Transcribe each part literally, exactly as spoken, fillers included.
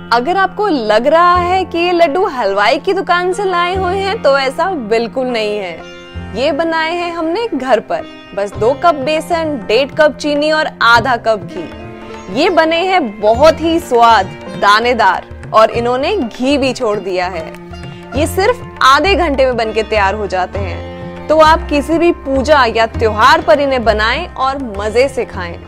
अगर आपको लग रहा है कि ये लड्डू हलवाई की दुकान से लाए हुए हैं तो ऐसा बिल्कुल नहीं है। ये बनाए हैं हमने घर पर। बस दो कप बेसन, डेढ़ कप चीनी और आधा कप घी। ये बने हैं बहुत ही स्वाद दानेदार और इन्होंने घी भी छोड़ दिया है। ये सिर्फ आधे घंटे में बनके तैयार हो जाते हैं। तो आप किसी भी पूजा या त्योहार पर इन्हें बनाएं और मजे से खाएं।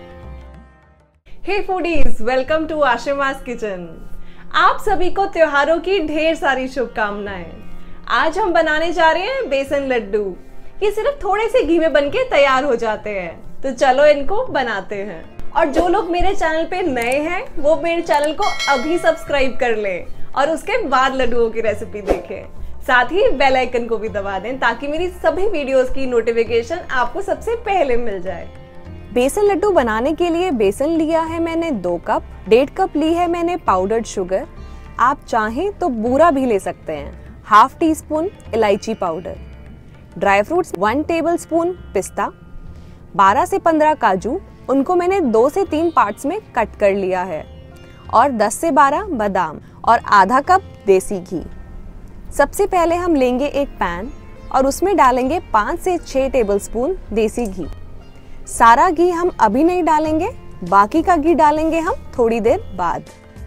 Hey foodies, welcome to Ashima's kitchen. आप सभी को त्योहारों की ढेर सारी शुभकामनाएं। आज हम बनाने जा रहे हैं बेसन लड्डू। ये सिर्फ थोड़े से घी में बनके तैयार हो जाते हैं, तो चलो इनको बनाते हैं। और जो लोग मेरे चैनल पे नए हैं वो मेरे चैनल को अभी सब्सक्राइब कर लें और उसके बाद लड्डुओं की रेसिपी देखें। साथ ही बेल आइकन को भी दबा दें ताकि मेरी सभी वीडियोस की नोटिफिकेशन आपको सबसे पहले मिल जाए। बेसन लड्डू बनाने के लिए बेसन लिया है मैंने दो कप, डेढ़ कप ली है मैंने पाउडर्ड शुगर। आप चाहें तो बूरा भी ले सकते हैं। हाफ टी स्पून इलायची powder, dry fruits one tablespoon पिस्ता, बारह से पंद्रह काजू, उनको मैंने दो से तीन पार्ट्स में कट कर लिया है, और दस से बारह बादाम और आधा कप देसी घी। सबसे पहले हम लेंगे एक पैन और उसमें डालेंगे पाँच से छह टेबल स्पून देसी घी। सारा घी हम अभी नहीं डालेंगे, बाकी का घी डालेंगे हम थोड़ी देर बाद।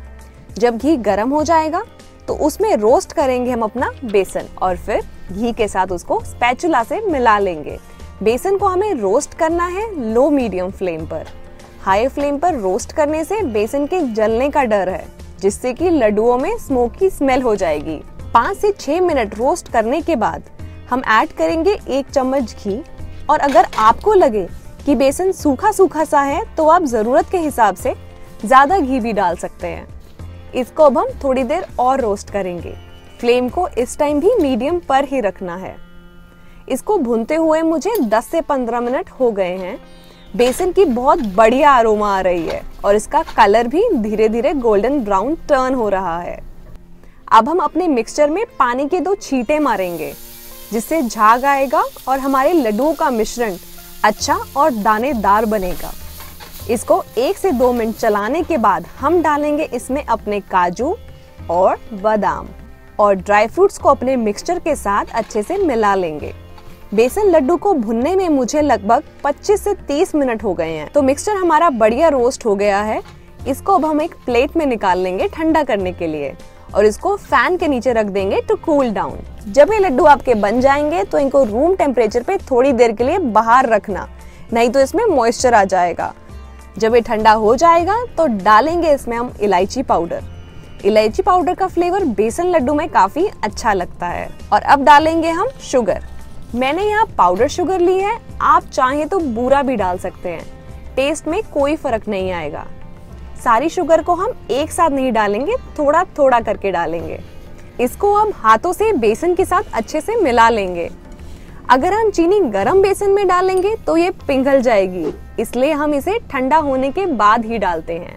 जब घी गर्म हो जाएगा तो उसमें रोस्ट करेंगे हम अपना बेसन और फिर घी के साथ उसको स्पैचुला से मिला लेंगे। बेसन को हमें रोस्ट करना है लो मीडियम फ्लेम पर। हाई फ्लेम पर रोस्ट करने से बेसन के जलने का डर है, जिससे कि लड्डुओं में स्मोकी स्मेल हो जाएगी। पाँच से छह मिनट रोस्ट करने के बाद हम ऐड करेंगे एक चम्मच घी। और अगर आपको लगे कि बेसन सूखा सूखा सा है तो आप जरूरत के हिसाब से ज्यादा घी भी डाल सकते हैं। इसको अब हम थोड़ी देर और रोस्ट करेंगे। फ्लेम को इस टाइम भी मीडियम पर ही रखना है। इसको भूनते हुए मुझे दस से पंद्रह मिनट हो गए हैं। बेसन की बहुत बढ़िया अरोमा आ रही है और इसका कलर भी धीरे धीरे गोल्डन ब्राउन टर्न हो रहा है। अब हम अपने मिक्सचर में पानी के दो छींटे मारेंगे, जिससे झाग आएगा और हमारे लड्डुओं का मिश्रण अच्छा और दानेदार बनेगा। इसको एक से दो मिनट चलाने के बाद हम डालेंगे इसमें अपने काजू और बादाम और ड्राई फ्रूट्स को अपने मिक्सचर के साथ अच्छे से मिला लेंगे। बेसन लड्डू को भुनने में मुझे लगभग पच्चीस से तीस मिनट हो गए हैं। तो मिक्सचर हमारा बढ़िया रोस्ट हो गया है। इसको अब हम एक प्लेट में निकाल लेंगे ठंडा करने के लिए और इसको फैन के नीचे रख देंगे टू कूल डाउन। जब ये लड्डू आपके बन जाएंगे तो इनको रूम टेम्परेचर पे थोड़ी देर के लिए बाहर रखना, नहीं तो इसमें मॉइस्चर आ जाएगा। जब ये ठंडा हो जाएगा तो डालेंगे इसमें हम इलायची पाउडर। इलायची पाउडर का फ्लेवर बेसन लड्डू में काफी अच्छा लगता है। और अब डालेंगे हम शुगर। मैंने यहाँ पाउडर शुगर ली है, आप चाहें तो बूरा भी डाल सकते हैं, टेस्ट में कोई फर्क नहीं आएगा। सारी शुगर को हम एक साथ नहीं डालेंगे, थोड़ा थोड़ा करके डालेंगे। इसको हम हाथों से बेसन के साथ अच्छे से मिला लेंगे। अगर हम चीनी गरम बेसन में डालेंगे तो ये पिघल जाएगी, इसलिए हम इसे ठंडा होने के बाद ही डालते हैं।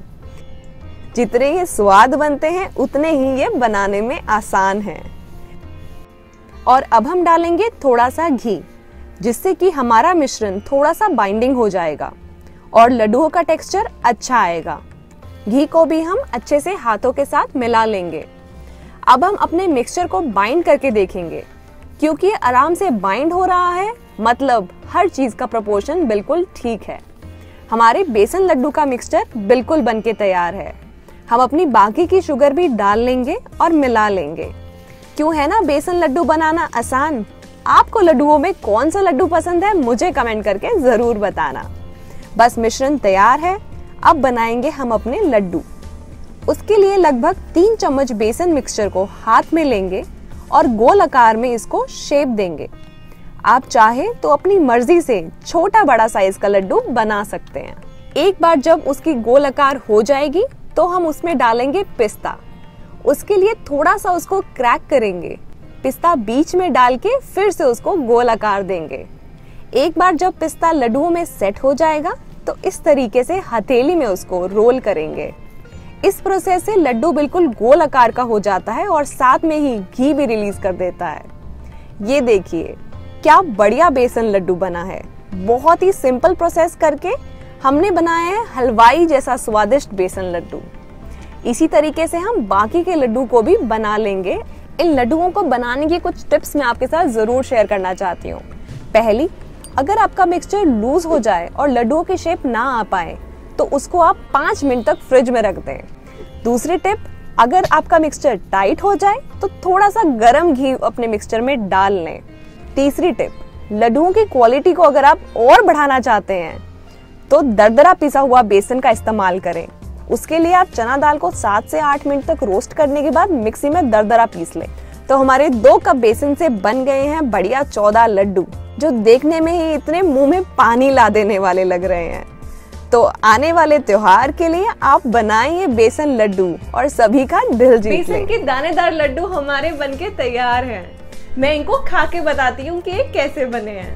जितने ये स्वाद बनते हैं उतने ही ये बनाने में आसान है। और अब हम डालेंगे थोड़ा सा घी, जिससे कि हमारा मिश्रण थोड़ा सा बाइंडिंग हो जाएगा और लड्डुओं का टेक्सचर अच्छा आएगा। घी को भी हम अच्छे से हाथों के साथ मिला लेंगे। अब हम अपने मिक्सचर को बाइंड करके देखेंगे। क्योंकि ये आराम से बाइंड हो रहा है, मतलब हर चीज का प्रोपोर्शन बिल्कुल ठीक है। हमारे बेसन लड्डू का मिक्सचर बिल्कुल बनके तैयार है। हम अपनी बाकी की शुगर भी डाल लेंगे और मिला लेंगे। क्यों है ना बेसन लड्डू बनाना आसान। आपको लड्डुओं में कौन सा लड्डू पसंद है मुझे कमेंट करके जरूर बताना। बस मिश्रण तैयार है, अब बनाएंगे हम अपने लड्डू। उसके लिए लगभग तीन चम्मच बेसन मिक्सचर को हाथ में लेंगे और गोल आकार में इसको शेप देंगे। आप चाहे तो अपनी मर्जी से छोटा बड़ा साइज का लड्डू बना सकते हैं। एक बार जब उसकी गोल आकार हो जाएगी तो हम उसमें डालेंगे पिस्ता। उसके लिए थोड़ा सा उसको क्रैक करेंगे, पिस्ता बीच में डाल के फिर से उसको गोल आकार देंगे। एक बार जब पिस्ता लड्डुओं में सेट हो जाएगा तो इस तरीके से हथेली में उसको रोल करेंगे। इस प्रोसेस से लड्डू बिल्कुल गोल आकार का हो जाता है और साथ में ही घी भी रिलीज कर देता है। ये देखिए क्या बढ़िया बेसन लड्डू बना है। बहुत ही सिंपल प्रोसेस करके हमने बनाया है हलवाई जैसा स्वादिष्ट बेसन लड्डू। इसी तरीके से हम बाकी के लड्डू को भी बना लेंगे। इन लड्डुओं को बनाने की कुछ टिप्स मैं आपके साथ ज़रूर शेयर करना चाहती हूँ। पहली, अगर आपका मिक्सचर लूज हो जाए और लड्डुओं की शेप ना आ पाए तो उसको आप पाँच मिनट तक फ्रिज में रख दें। दूसरी टिप, अगर आपका मिक्सचर टाइट हो जाए तो थोड़ा सा गरम घी अपने मिक्सचर में डाल लें। तीसरी टिप, लड्डुओं की क्वालिटी को अगर आप और बढ़ाना चाहते हैं तो दरदरा पिसा हुआ बेसन का इस्तेमाल करें। उसके लिए आप चना दाल को सात से आठ मिनट तक रोस्ट करने के बाद मिक्सी में दरदरा पीस लें। तो हमारे दो कप बेसन से बन गए हैं बढ़िया चौदह लड्डू, जो देखने में ही इतने मुंह में पानी ला देने वाले लग रहे हैं। तो आने वाले त्योहार के लिए आप बनाएं ये बेसन लड्डू और सभी का दिल जीत लें। बेसन के दानेदार लड्डू हमारे बनके तैयार हैं। मैं इनको खा के बताती हूँ कि ये कैसे बने हैं।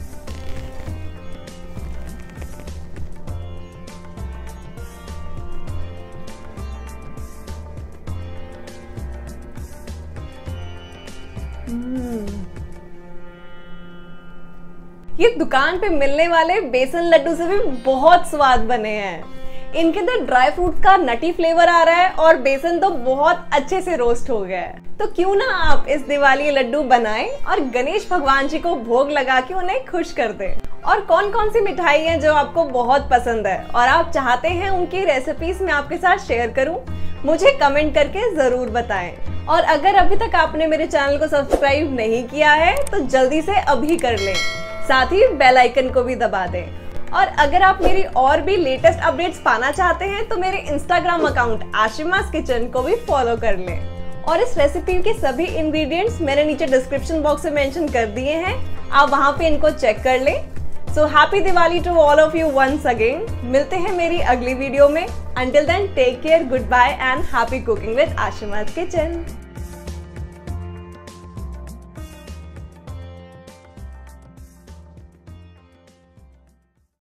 ये दुकान पे मिलने वाले बेसन लड्डू से भी बहुत स्वाद बने हैं। इनके अंदर ड्राई फ्रूट का नटी फ्लेवर आ रहा है और बेसन तो बहुत अच्छे से रोस्ट हो गया है। तो क्यों ना आप इस दिवाली लड्डू बनाएं और गणेश भगवान जी को भोग लगा के उन्हें खुश कर दें। और कौन कौन सी मिठाई है जो आपको बहुत पसंद है और आप चाहते हैं उनकी रेसिपीज मैं आपके साथ शेयर करूं, मुझे कमेंट करके जरूर बताएं। और अगर अभी तक आपने मेरे चैनल को सब्सक्राइब नहीं किया है तो जल्दी से अभी कर लें, साथ ही बेल आइकन को भी दबा दें। और अगर आप मेरी और भी लेटेस्ट अपडेट्स पाना चाहते हैं तो मेरे इंस्टाग्राम अकाउंट आशिमास किचन को भी फॉलो कर लें। और इस रेसिपी के सभी इंग्रेडिएंट्स मैंने नीचे डिस्क्रिप्शन बॉक्स में मेंशन कर दिए हैं, आप वहां पे इनको चेक कर लें। So happy Diwali to all of you once again. मिलते हैं मेरी अगली वीडियो में। Until then take care, goodbye and happy cooking with Ashima's kitchen.